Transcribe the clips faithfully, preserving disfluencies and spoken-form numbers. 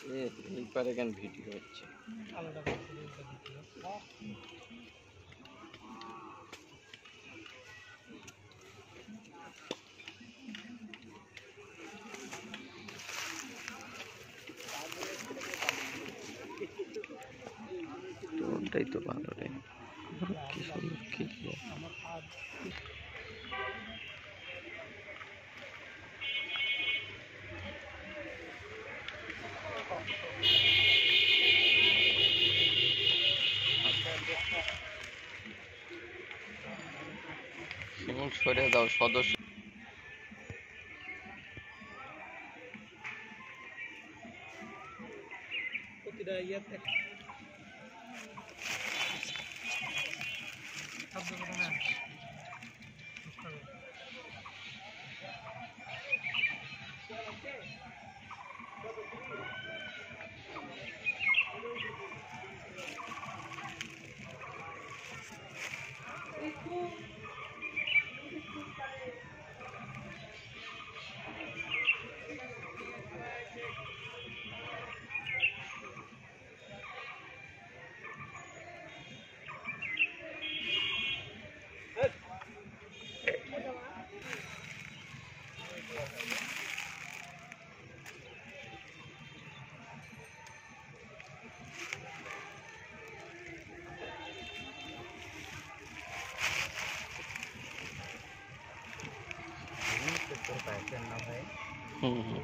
এইবারে কেন ভিডিও হচ্ছে ওটাই তো ভালো রে কি সুন্দর কি শিমুল সরে দাও সদস্য প্রতিটা ইয়াতে শব্দ করে না হুম হুম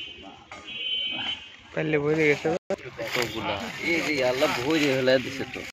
पहले बोल गए सब तो बुला ये जी अल्लाह भोज हला दिसे तो